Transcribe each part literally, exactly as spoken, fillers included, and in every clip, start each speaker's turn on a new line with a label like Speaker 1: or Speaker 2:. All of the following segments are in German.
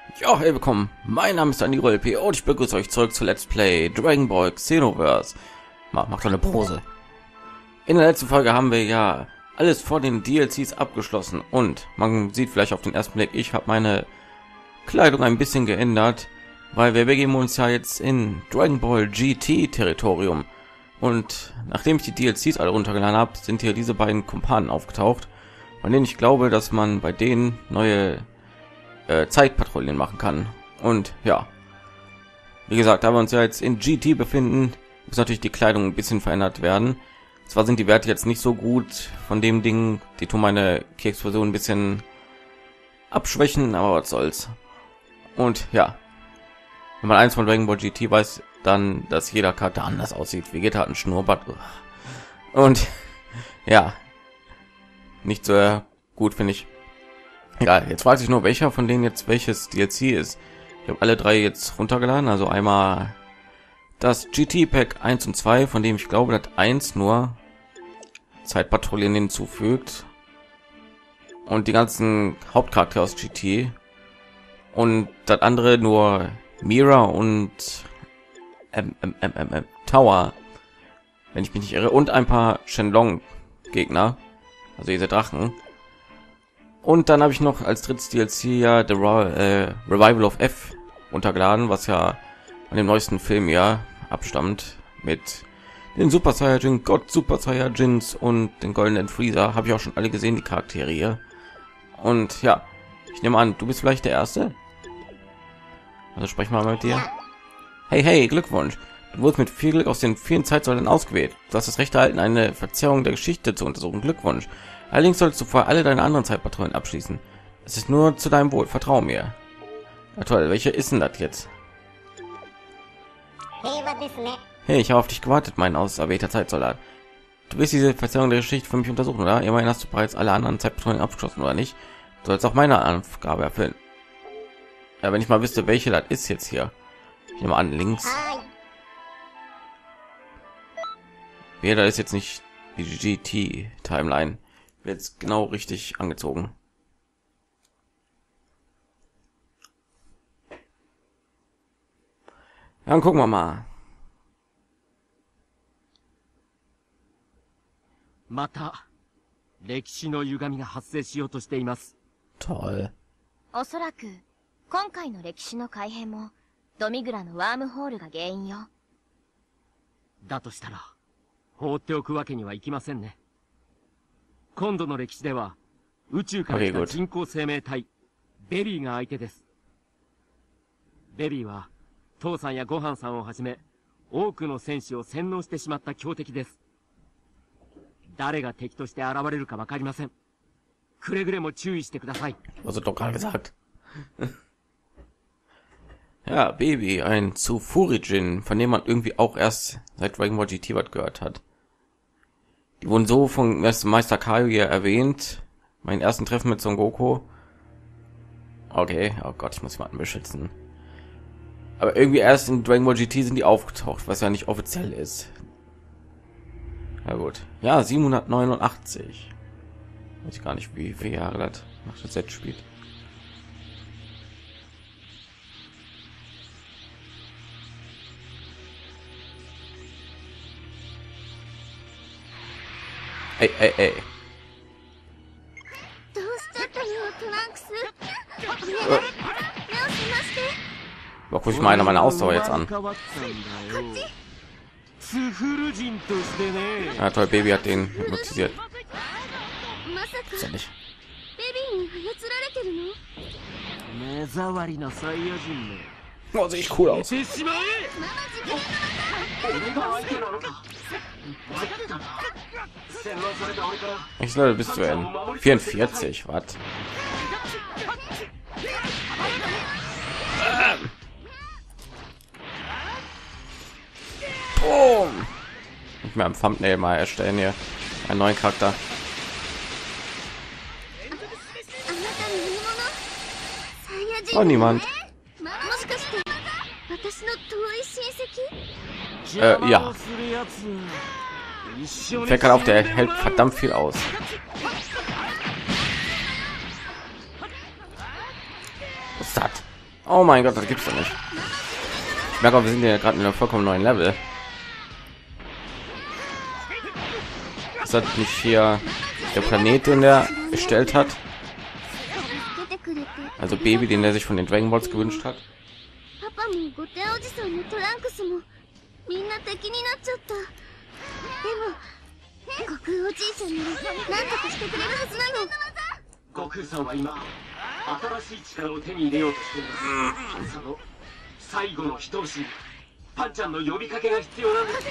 Speaker 1: Ja, hey, willkommen. Mein Name ist Aniro L P und ich begrüße euch zurück zu Let's Play Dragon Ball Xenoverse. Mach, mach doch eine Pause. In der letzten Folge haben wir ja alles vor den D L Cs abgeschlossen und man sieht vielleicht auf den ersten Blick, ich habe meine Kleidung ein bisschen geändert, weil wir begeben uns ja jetzt in Dragon Ball G T Territorium und nachdem ich die D L Cs alle runtergeladen habe, sind hier diese beiden Kumpanen aufgetaucht, von denen ich glaube, dass man bei denen neue Zeitpatrouillen machen kann. Und ja, wie gesagt, da wir uns ja jetzt in G T befinden, muss natürlich die Kleidung ein bisschen verändert werden. Zwar sind die Werte jetzt nicht so gut von dem Ding, die tun meine Key-Explosion ein bisschen abschwächen, aber was soll's. Und ja, wenn man eins von Dragon Ball G T weiß, dann, dass jeder Charakter anders aussieht. Vegeta hat einen Schnurrbart und ja, nicht so gut, finde ich. Ja, jetzt weiß ich nur, welcher von denen jetzt welches D L C ist. Ich habe alle drei jetzt runtergeladen, also einmal das G T Pack eins und zwei, von dem ich glaube, dass eins nur Zeitpatrouillen hinzufügt und die ganzen Hauptcharaktere aus G T und das andere nur Mira und M M M M M Tower, wenn ich mich nicht irre, und ein paar Shenlong Gegner, also diese Drachen. Und dann habe ich noch als drittes D L C ja The äh, Revival of F runtergeladen, was ja an dem neuesten Film ja abstammt mit den Super Saiyajin, Gott Super Saiyajins und den goldenen Freezer. Habe ich auch schon alle gesehen, die Charaktere hier. Und ja, ich nehme an, du bist vielleicht der Erste. Also sprechen wir mal mit dir. Hey, hey, Glückwunsch. Du wurdest mit viel Glück aus den vielen Zeitsäulen ausgewählt. Du hast das Recht erhalten, eine Verzerrung der Geschichte zu untersuchen. Glückwunsch. Allerdings solltest du vorher alle deine anderen Zeitpatrouillen abschließen. Es ist nur zu deinem Wohl, vertrau mir. Na toll, welche ist denn das jetzt? Hey, ich habe auf dich gewartet, mein auserwählter Zeitsoldat. Du willst diese Verzerrung der Geschichte für mich untersuchen, oder? Immerhin hast du bereits alle anderen Zeitpatrouillen abgeschlossen, oder nicht? Du sollst auch meine Aufgabe erfüllen. Ja, wenn ich mal wüsste, welche das ist jetzt hier. Ich nehme an, links. Wer da ist jetzt nicht die G T-Timeline. Jetzt genau richtig angezogen. Ja, dann gucken wir mal. Toll.
Speaker 2: おそらく今回の歴史の改変もドミグラのワームホールが原因よ。
Speaker 3: だとしたら放っておくわけにはいきませんね。今度の歴史では宇宙から来た人工生命体ベビーが相手です。ベビーは父さんやごはんさんをはじめ多くの戦士を洗脳してしまった強敵です。誰が敵として現れるかわかりません。くれぐれも注意してください。
Speaker 1: Also doch gerade gesagt. Ja, Baby, ein Zufurijin, von dem man irgendwie auch erst seit Dragon Ball G T was gehört hat. Die wurden so von Meister Kaio hier erwähnt. Mein ersten Treffen mit Son Goku. Okay, oh Gott, ich muss jemanden beschützen. Aber irgendwie erst in Dragon Ball G T sind die aufgetaucht, was ja nicht offiziell ist. Ja gut. Ja, siebenhundertneunundachtzig. Weiß ich gar nicht, wie viele Jahre das nach das Set spielt. Ey, ey, ey. Wo guck ich meine meine Ausdauer jetzt an? Ja, toll, Baby hat den hypnotisiert. Ist ja nicht. Oh, sehe ich cool aus. Ich soll bis zu Ende. vierundvierzig, was? Boom. Ich mir am Thumbnail mal erstellen hier einen neuen Charakter. Oh, niemand. Äh, ja. Fällt gerade auf, der hält verdammt viel aus. Was ist das? Oh mein Gott, das gibt's doch nicht. Ich merke, wir sind ja gerade in einem vollkommen neuen Level. Ist das nicht hier der Planet, den er erstellt hat? Also Baby, den er sich von den Dragon Balls gewünscht hat.
Speaker 2: パパもゴテおじさんのトランクスもみんな敵になっちゃったでも悟空おじいちゃんなら何とかしてくれるはずなの
Speaker 3: 悟空さんは今新しい力を手に入れようとしていますその最後の一押しパンちゃんの呼びかけが必要なんです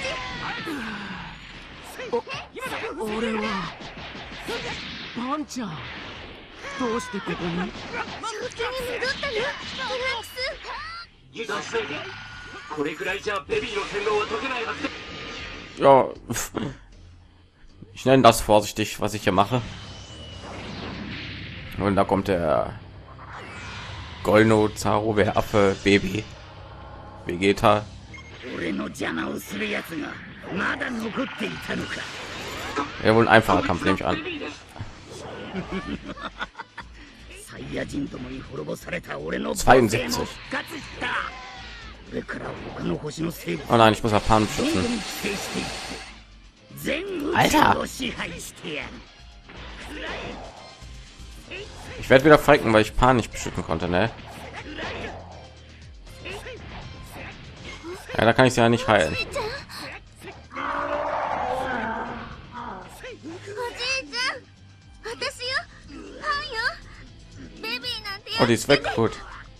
Speaker 3: お俺はパンちゃんどうしてここに
Speaker 2: 正気に戻ったのトランクス
Speaker 3: 油断しないでこれくらいじゃベビーの洗脳は解けないはずで
Speaker 1: Ja, ich nenne das vorsichtig, was ich hier mache. Und da kommt der Golno Zaro, wer Affe, Baby, Vegeta. Ja, wohl ein einfacher Kampf, nehme ich an. zweiundsiebzig. Oh nein, ich muss auf Pan schützen. Alter! Ich werde wieder frecken, weil ich Pan nicht beschützen konnte, ne? Ja, da kann ich sie ja nicht heilen. Oh, die ist weg, gut.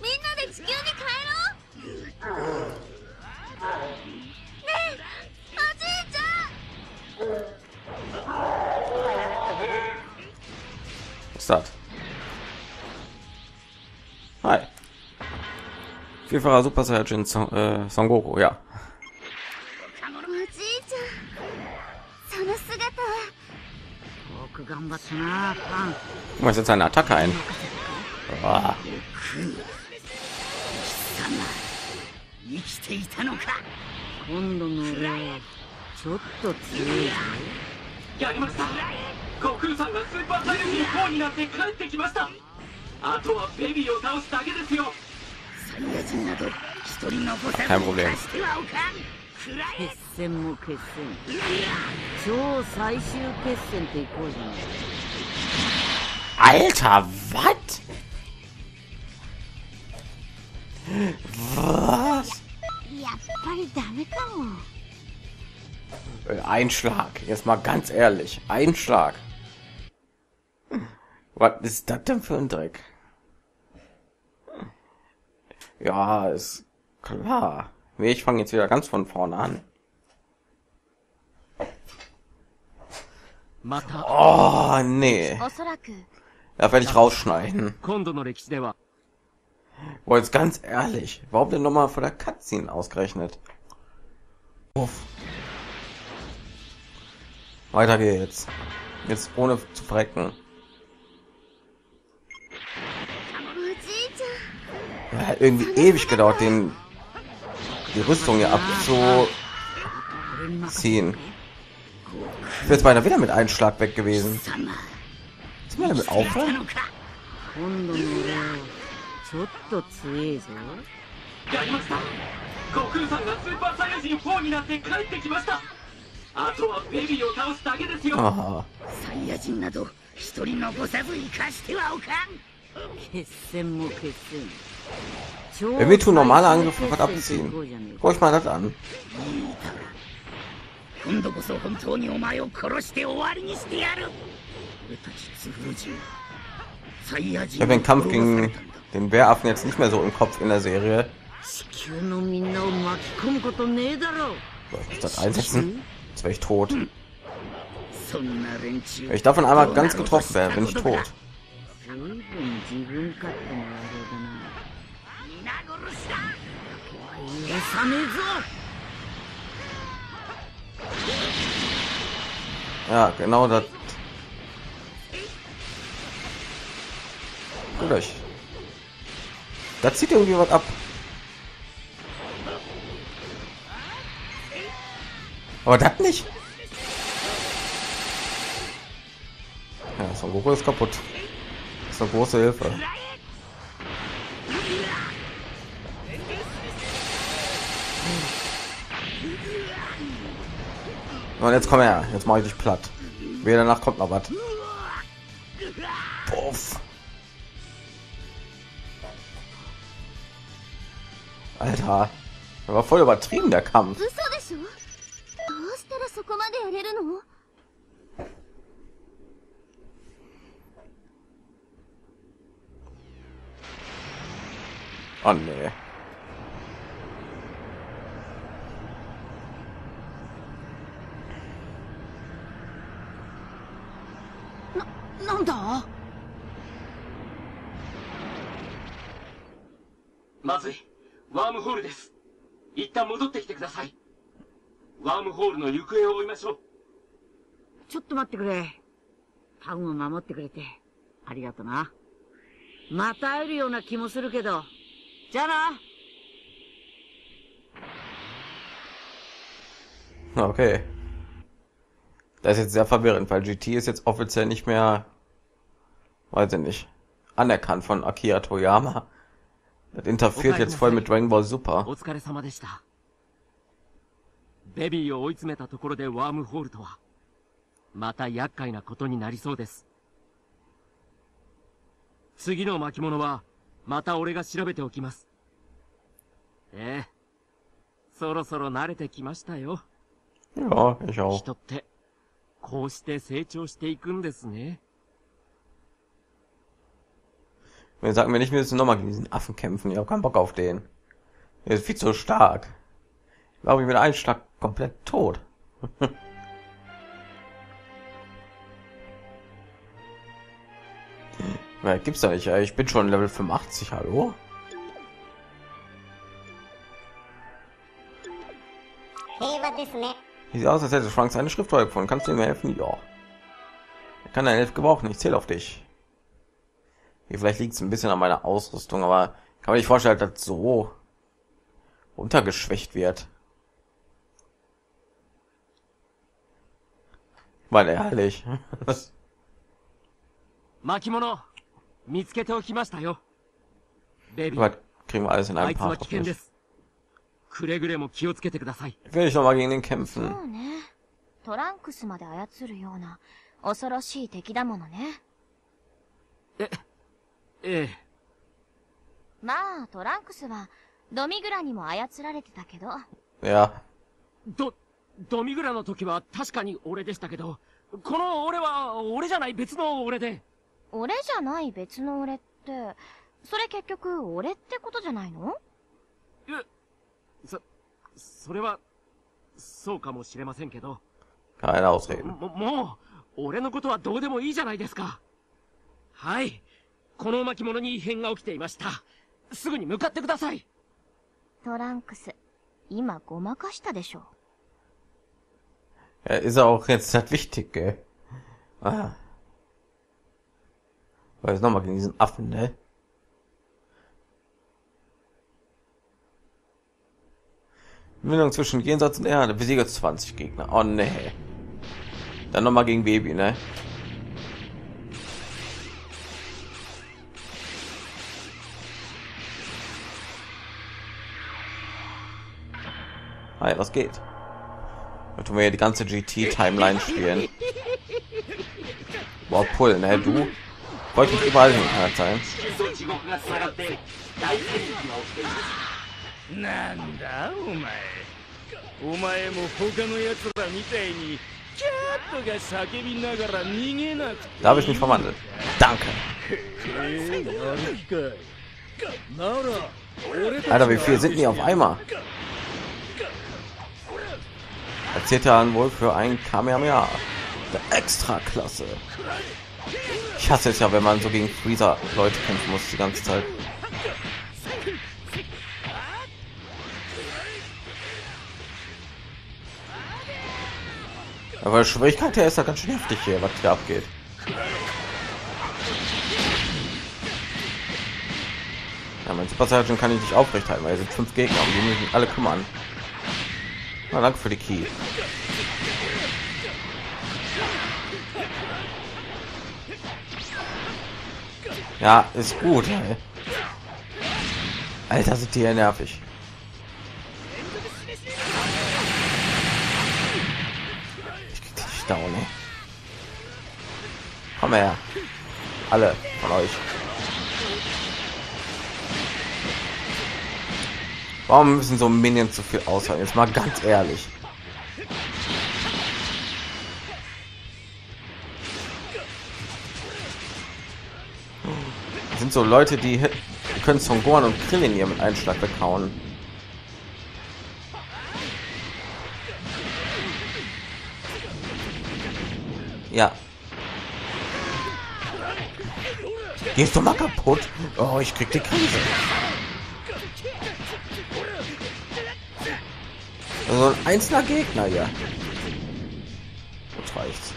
Speaker 1: Was ist das? Hi. Vierfacher Super Saiyajin Son, äh, Son Goku, ja. Oh, ich setze eine Attacke ein. Oh. Kein Problem. Alter, was? Was? Ein Schlag. Jetzt mal ganz ehrlich, ein Schlag. Was ist das denn für ein Dreck? Ja, ist klar. Ich fange jetzt wieder ganz von vorne an. Oh, nee. Da werde ich rausschneiden. Boah, jetzt ganz ehrlich, warum denn noch mal vor der Cutscene ausgerechnet? Uff. Weiter geht's. Jetzt ohne zu frecken. Ja, hat irgendwie ewig gedauert, den die Rüstung hier abzuziehen. Ich bin jetzt beinahe wieder mit einem Schlag weg gewesen. Ist mal damit aufhören? Aha. Wenn wir tun normale Angriffe was abziehen, guck ich mal das an. Ich habe den Kampf gegen den Bäraffen jetzt nicht mehr so im Kopf in der Serie. Soll ich das einsetzen? Jetzt wäre ich tot. Wenn ich davon einmal ganz getroffen wäre, bin ich tot. Ja, genau das. Durch. Da zieht irgendwie was ab. Aber das nicht. Ja, Son Goku ist kaputt. Das ist eine große Hilfe. Und jetzt komm her, jetzt mache ich dich platt. Wer danach kommt noch was. Puff. Alter, das war voll übertrieben der Kampf. Oh nee.
Speaker 4: Na,なんだ?
Speaker 3: まずい、ワームホールです。一旦戻ってきてください。ワームホールの行方を追いましょう。
Speaker 4: ちょっと待ってくれ。タウンを守ってくれてありがとな。また会えるような気もするけど。じゃあな。
Speaker 1: Okay. Das ist jetzt sehr verwirrend, weil G T ist jetzt offiziell nicht mehr, weiß ich nicht, anerkannt von Akira Toriyama. Das interferiert jetzt voll mit Dragon Ball Super.
Speaker 3: お疲れ様でした。ベビーを追い詰めたところでワームホールとはまた厄介なことになりそうです。次の巻物はまた俺が調べておきます。ええ、そろそろ慣れてきましたよ。
Speaker 1: Ja, ich auch.
Speaker 3: 人ってこうして成長していくんですね。
Speaker 1: Wir sagen mir nicht, wir müssen nochmal gegen diesen Affen kämpfen. Ich habe keinen Bock auf den. Er ist viel zu stark. Ich glaube, ich bin einen Schlag komplett tot. Ja, gibt's da nicht. Ich bin schon Level fünfundachtzig. Hallo? Sieht aus, als hätte Frank seine Schriftrolle gefunden. Kannst du ihm helfen? Ja. Er kann deine Hilfe gebrauchen. Ich zähle auf dich. Hier, vielleicht liegt es ein bisschen an meiner Ausrüstung, aber kann man nicht vorstellen, dass das so untergeschwächt wird. Weil ehrlich.
Speaker 3: Makimono, 見つけておきましたよ。ベビー、
Speaker 1: Was kriegen wir alles in
Speaker 3: あ
Speaker 1: einem
Speaker 3: いつは
Speaker 1: Part?
Speaker 3: 危険です。くれぐれも気をつけてください。
Speaker 1: Will ich noch mal gegen den
Speaker 2: そう
Speaker 1: kämpfen?
Speaker 2: ね。トランクスまで操るような恐ろしい敵だものね。
Speaker 3: え、ええ。
Speaker 2: まあ、トランクスはドミグラにも操られてたけど。
Speaker 1: Ja.
Speaker 3: ド、ドミグラの時は確かに俺でしたけど、この俺は俺じゃない別の俺で。
Speaker 2: 俺じゃない別の俺って、それ結局俺ってことじゃないの？
Speaker 3: え、そ、それは、そうかもしれませんけど。
Speaker 1: Keine Ausreden.
Speaker 3: も、もう、俺のことはどうでもいいじゃないですか。はい。この巻物に異変が起きていました。すぐに向かってください。
Speaker 2: トランクス、今ごまかしたでしょ。
Speaker 1: Ja, ist er auch jetzt halt wichtig, gell? Ah. Weil jetzt nochmal gegen diesen Affen, ne? Verbindung zwischen Jenseits und Erde, besiege zwanzig Gegner. Oh ne. Dann nochmal gegen Baby, ne? Hi, was geht? Da tun wir ja die ganze G T-Timeline spielen. Boah, Pull, ne? Du wollte nicht überall hin sein.
Speaker 5: なんだお前お前も他のやつらみたいにキャットが叫びながら逃げなくて
Speaker 1: Da habe ich mich verwandelt. Danke. Alter, wie viel sind die auf einmal? Erzählt er an wohl für ein Kamehameha. Der Extra-Klasse. Ich hasse es ja, wenn man so gegen Freezer Leute kämpfen muss die ganze Zeit. Aber Schwierigkeit her ist ja ganz schön heftig hier, was hier abgeht. Ja, mein Super Saiyan kann ich nicht aufrechthalten, weil es sind fünf Gegner und die müssen alle kümmern. Na, danke für die Key. Ja, ist gut. Ey. Alter, sind die ja nervig. down, ey. Komm her. Alle von euch. Warum müssen so Minions so viel aushalten? Jetzt mal ganz ehrlich. Das sind so Leute, die, die können Son Gohan und Krillin hier mit einem Schlag weghauen. Ja. Gehst du mal kaputt? Oh, ich krieg die Krise. Also ein einzelner Gegner hier. Jetzt reicht's.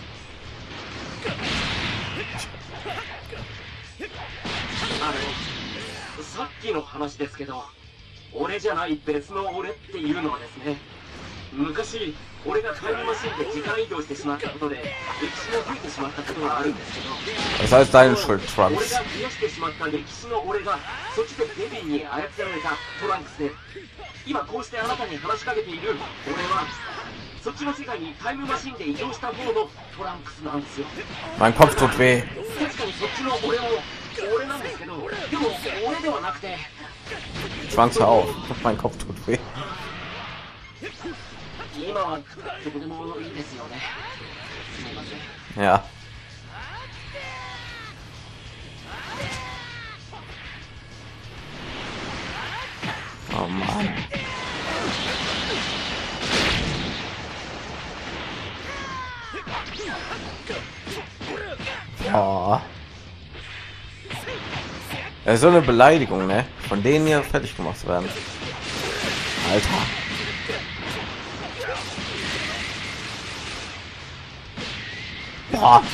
Speaker 3: さっきの話ですけど、俺じゃない別の俺っていうのはですね、昔俺がタイムマシンで時間移動してしまったことで歴史が増えてしまったことがあるんですけど、
Speaker 1: Das heißt deine Schuld, Trunks.
Speaker 3: 俺が増やしてしまった歴史の俺がそっちでデビーに操られたトランクスで、今こうしてあなたに話しかけている俺はそっちの世界にタイムマシンで移動した方のトランクスなんですよ。
Speaker 1: Mein Kopf tut weh.
Speaker 3: 確かにそっちの俺も俺なんですけど、でも俺ではなくて
Speaker 1: Trunks, hör auf. Mein Kopf tut weh.
Speaker 3: 今はどこでもいいですよね。すみません。
Speaker 1: Ja. Oh Mann. Oh. Ja, so eine Beleidigung, ne? Von denen hier fertig gemacht werden. Alter. Boah.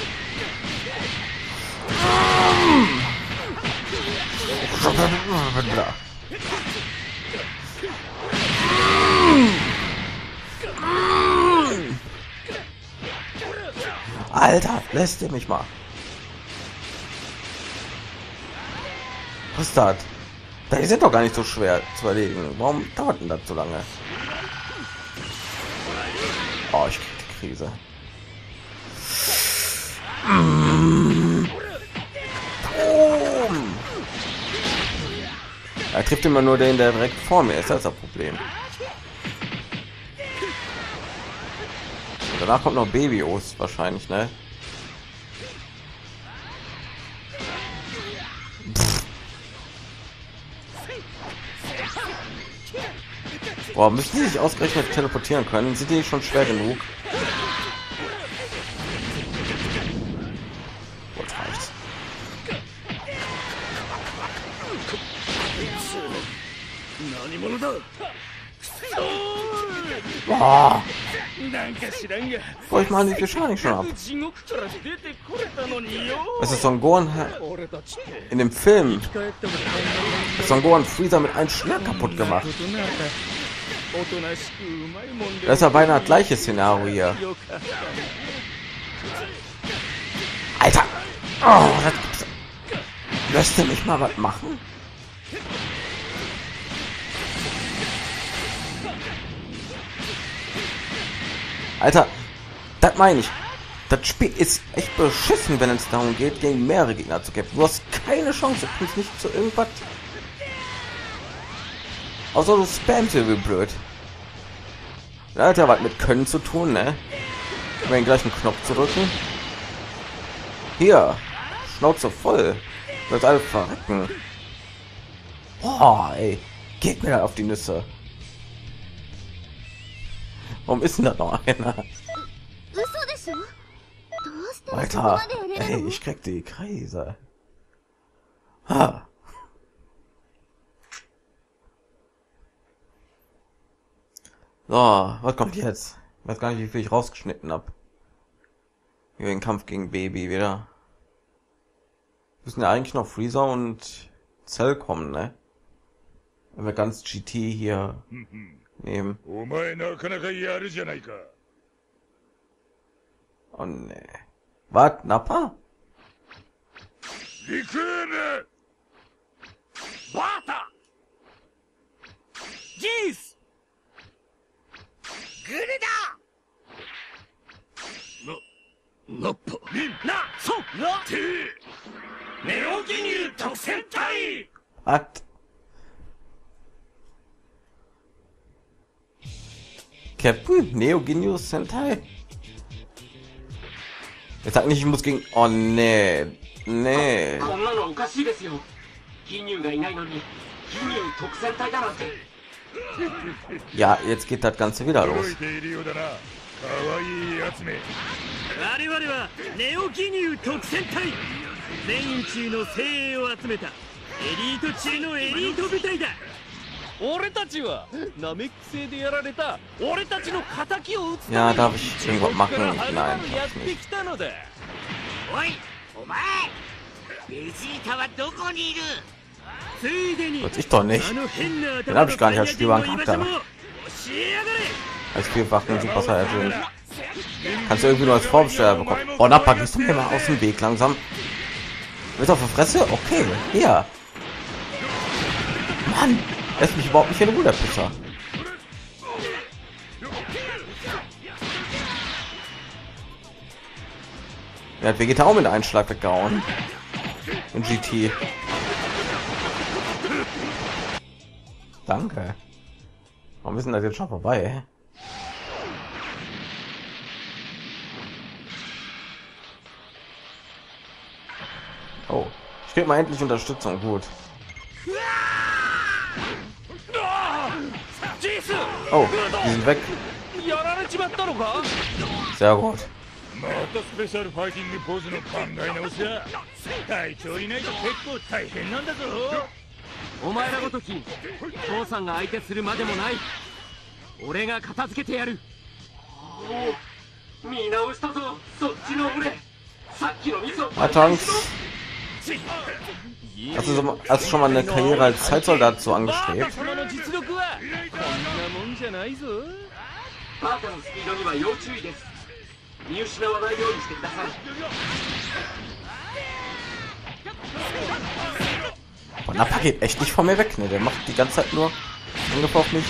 Speaker 1: Alter, lässt ihr mich mal. Was ist das? Die sind doch gar nicht so schwer zu erledigen. Warum dauert denn das so lange? Oh, ich krieg die Krise. Er trifft immer nur den, der direkt vor mir ist. Das ist das Problem. Und danach kommt noch Baby-Os wahrscheinlich, ne? Boah, müssen die sich ausgerechnet teleportieren können? Sind die nicht schon schwer genug? Boah, reicht's. Boah. Boah, ich meine, die schauen nicht schon ab. Es ist Son Gohan in dem Film. Son Gohan Freezer mit einem Schlag kaputt gemacht. Das ist ja beinahe das gleiche Szenario hier. Alter! Oh, das gibt's. Lässt du mich mal was machen? Alter, das meine ich. Das Spiel ist echt beschissen, wenn es darum geht, gegen mehrere Gegner zu kämpfen. Du hast keine Chance, du kommst nicht zu irgendwas. Außer du spammst wie blöd. Alter, was mit Können zu tun, ne? Den gleichen Knopf zu drücken. Hier, Schnauze voll. Das alle verrecken. Boah, ey, geht mir da auf die Nüsse. Warum ist denn da noch einer? Alter, ey, ich krieg die Krise. Ha. So, was kommt jetzt? Ich weiß gar nicht, wie viel ich rausgeschnitten habe. Hier den Kampf gegen Baby wieder. Müssen ja eigentlich noch Freezer und Cell kommen, ne? Wenn wir ganz G T hier nehmen. Oh ne. Was? Nappa?
Speaker 5: Wata! Jeez! グルだ
Speaker 1: What? Captain Neo Geo Sentai? Jetzt sag nicht, ich muss gegen... Oh, nee. Nee. Ja, jetzt geht das Ganze wieder los. Ja, darf ich irgendwas machen? Nein, darf ich nicht. Gut, ich doch nicht. Den habe ich gar nicht als spielbaren Charakter. Als vierfachen Super Saiyan. Kannst du irgendwie nur als Vorbesteller bekommen. Oh, da packst du mir mal aus dem Weg langsam. Wird auf der Fresse? Okay, hier. Mann, lässt mich überhaupt nicht in Ruhe, der Pisser. Er hat Vegeta auch mit einem Schlag weggehauen. Und G T. Danke. Warum ist denn das jetzt schon vorbei? Oh, steht mal endlich Unterstützung, gut. Oh, die sind weg. Sehr gut. Hast du, so, hast du schon mal eine Karriere als Zeitsoldat so angestrebt? Boah, Nappa geht echt nicht von mir weg, ne? Der macht die ganze Zeit nur ungefähr auf mich.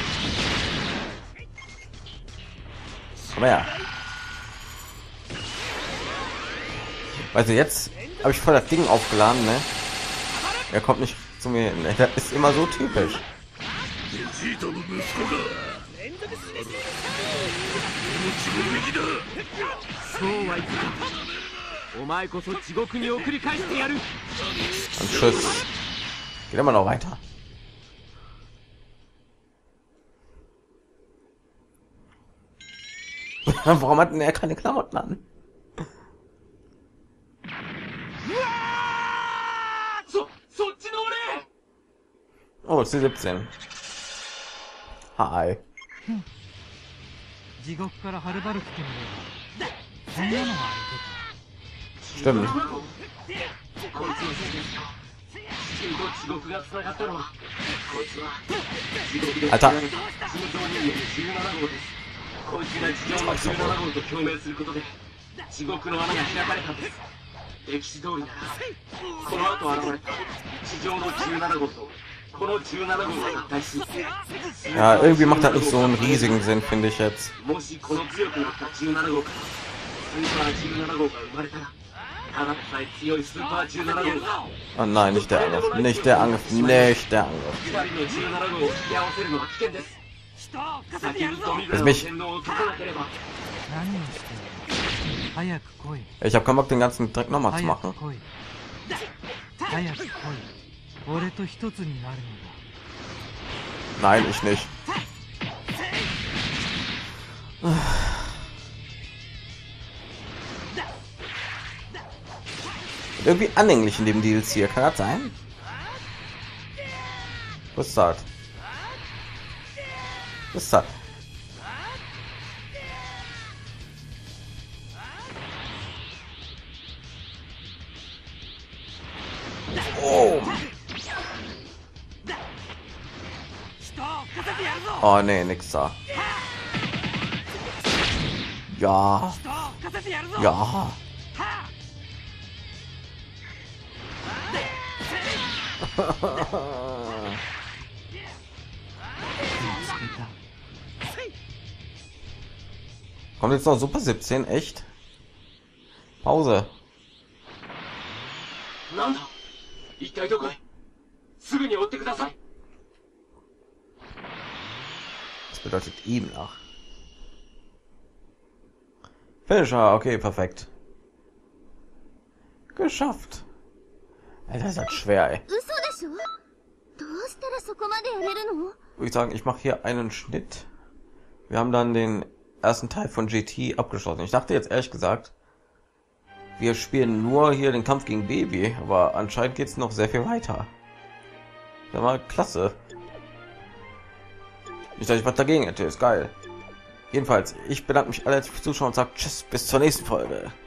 Speaker 1: Komm her. Also jetzt habe ich voll das Ding aufgeladen, ne? Er kommt nicht zu mir hin. Das ist immer so typisch. Und tschüss. Geht immer noch weiter. Warum hat denn er keine Klamotten an? Oh, C siebzehn. Hi. Stimmt. Alter. Ja, irgendwie macht das nicht so einen riesigen Sinn, finde ich jetzt. Oh nein, nicht der Angriff, nicht der Angriff, nicht der Angriff. Das ist mich. Ich habe keinen Bock, den ganzen Dreck noch mal zu machen. Nein, ich nicht. Irgendwie anhänglich in dem D L C hier, kann das sein? Was ist das? Was ist das? Oh. Oh nee, nix da. Ja. Ja. Kommt jetzt noch Super siebzehn, echt? Pause.
Speaker 3: すぐに追ってください。
Speaker 1: Das bedeutet ihm nach. Finisher, okay, perfekt. Geschafft. Ey, das ist halt schwer, ey. Würde ich sagen, ich mache hier einen Schnitt. Wir haben dann den ersten Teil von G T abgeschlossen. Ich dachte jetzt ehrlich gesagt, wir spielen nur hier den Kampf gegen Baby, aber anscheinend geht es noch sehr viel weiter. Ja, mal klasse. Nicht, dass ich was dagegen hätte, ist geil. Jedenfalls, ich bedanke mich alle fürs Zuschauen und sage tschüss, bis zur nächsten Folge.